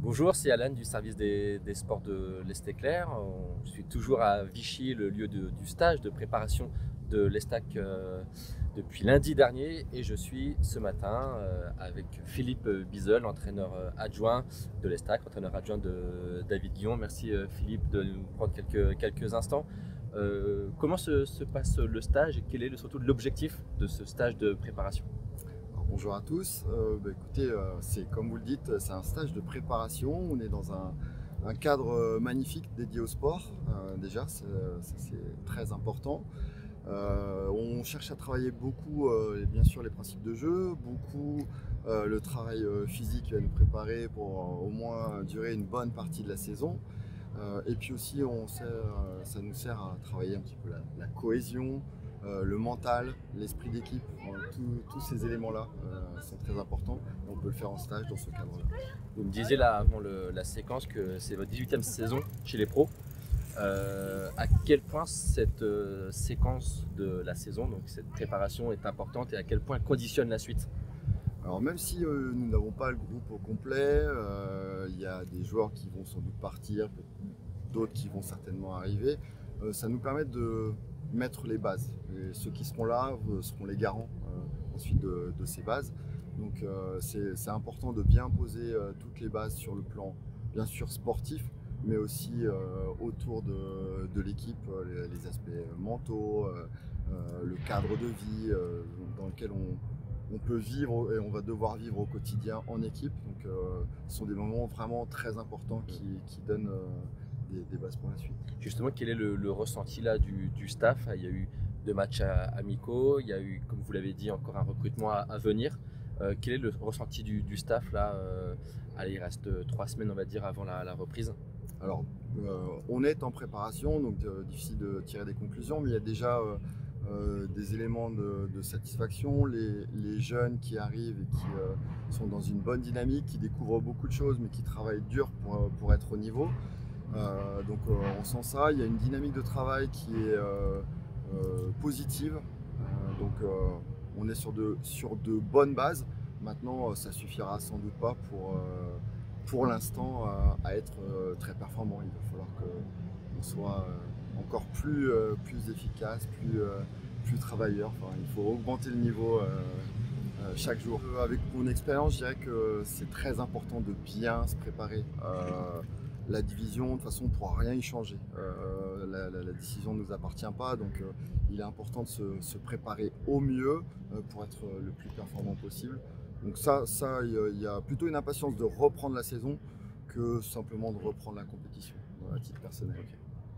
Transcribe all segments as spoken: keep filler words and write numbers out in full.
Bonjour, c'est Alan du service des, des sports de l'Est-Éclair. Je suis toujours à Vichy, le lieu de- du stage de préparation de l'Estac euh, depuis lundi dernier, et je suis ce matin euh, avec Philippe Bizel, entraîneur euh, adjoint de l'Estac, entraîneur adjoint de David Guillon. Merci euh, Philippe de nous prendre quelques, quelques instants. Euh, comment se, se passe le stage et quel est le- surtout l'objectif de ce stage de préparation? Alors, bonjour à tous. Euh, bah, écoutez, euh, c'est comme vous le dites, c'est un stage de préparation. On est dans un, un cadre euh, magnifique dédié au sport. Euh, déjà, c'est ça, c'est très important. Euh, on cherche à travailler beaucoup, euh, et bien sûr, les principes de jeu, beaucoup euh, le travail euh, physique qui va nous préparer pour euh, au moins durer une bonne partie de la saison. Euh, et puis aussi, on sert, euh, ça nous sert à travailler un petit peu la, la cohésion, euh, le mental, l'esprit d'équipe. Euh, tous tous ces éléments-là euh, sont très importants. On peut le faire en stage dans ce cadre-là. Vous me disiez là avant le- la séquence que c'est votre dix-huitième saison chez les pros. Euh, à quel point cette euh, séquence de la saison, donc cette préparation est importante et à quel point elle conditionne la suite? Alors même si euh, nous n'avons pas le groupe au complet, euh, il y a des joueurs qui vont sans doute partir, d'autres qui vont certainement arriver, euh, ça nous permet de mettre les bases. Et ceux qui seront là euh, seront les garants euh, ensuite de, de ces bases. Donc euh, c'est c'est important de bien poser euh, toutes les bases sur le plan bien sûr sportif, mais aussi euh, autour de, de l'équipe, euh, les, les aspects mentaux, euh, euh, le cadre de vie euh, dans lequel on, on peut vivre et on va devoir vivre au quotidien en équipe. Donc euh, ce sont des moments vraiment très importants qui, qui donnent euh, des, des bases pour la suite. Justement, quel est le, le ressenti là du, du staff? Il y a eu deux matchs à- amicaux, il y a eu, comme vous l'avez dit, encore un recrutement à, à venir. Euh, quel est le ressenti du, du staff là? euh, Allez, il reste euh, trois semaines, on va dire, avant la, la reprise. Alors, euh, on est en préparation, donc euh, difficile de tirer des conclusions, mais il y a déjà euh, euh, des éléments de, de satisfaction. Les, les jeunes qui arrivent et qui euh, sont dans une bonne dynamique, qui découvrent beaucoup de choses, mais qui travaillent dur pour, euh, pour être au niveau. Euh, donc, euh, on sent ça. Il y a une dynamique de travail qui est euh, euh, positive. Euh, donc, euh, on est sur de, sur de bonnes bases. Maintenant, euh, ça suffira sans doute pas pour, euh, pour l'instant euh, à être euh, très performant. Il va falloir qu'on soit euh, encore plus, euh, plus efficace, plus, euh, plus travailleur. Enfin, il faut augmenter le niveau euh, euh, chaque jour. Euh, Avec mon expérience, je dirais que c'est très important de bien se préparer. Euh, la division, de toute façon, on ne pourra rien y changer. Euh, la, la- la décision ne nous appartient pas, donc euh, il est important de se, se préparer au mieux euh, pour être euh, le plus performant possible. Donc ça, ça, il y a- il y a plutôt une impatience de reprendre la saison que simplement de reprendre la compétition, euh, à titre personnel. Ok.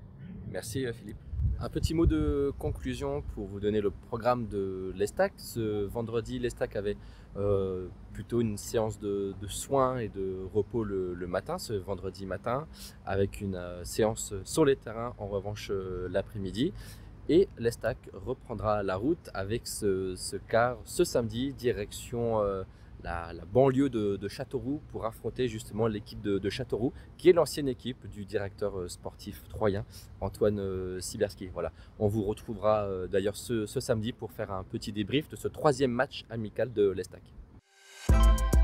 Merci euh, Philippe. Un petit mot de conclusion pour vous donner le programme de l'Estac. Ce vendredi, l'Estac avait euh, plutôt une séance de, de soins et de repos le, le matin, ce vendredi matin, avec une euh, séance sur les terrains en revanche euh, l'après-midi. Et l'Estac reprendra la route avec ce, ce car ce samedi, direction euh, la, la banlieue de, de Châteauroux pour affronter justement l'équipe de, de Châteauroux, qui est l'ancienne équipe du directeur euh, sportif troyen, Antoine euh, Siberski. Voilà. On vous retrouvera euh, d'ailleurs ce, ce samedi pour faire un petit débrief de ce troisième match amical de l'Estac.